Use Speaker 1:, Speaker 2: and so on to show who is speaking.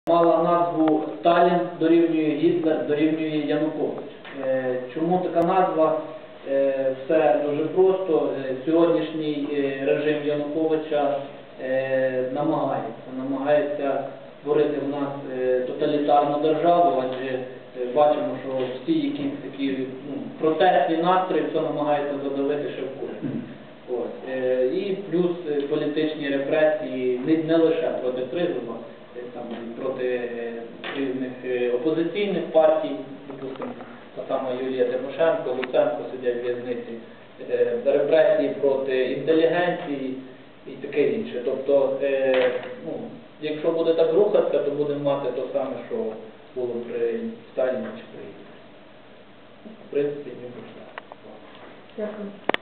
Speaker 1: Мала назву «Сталін дорівнює Гітлер дорівнює Янукович». Чому така назва? Все дуже просто. Сьогоднішній режим Януковича намагається створити в нас тоталітарну державу, адже бачимо, що всі якісь такі протестні настрої, все намагається задавити ще в курс. І плюс політичні репресії не лише проти Тризуба, там, проти різних опозиційних партій, допустимо, та сама Юлія Тимошенко, Луценко сидять в в'язниці, репресії проти інтелігенції і таке інше. Тобто, якщо буде так рухатися, то будемо мати те саме, що було при Сталіні чи при Гітлері. В принципі, не буде.
Speaker 2: Дякую.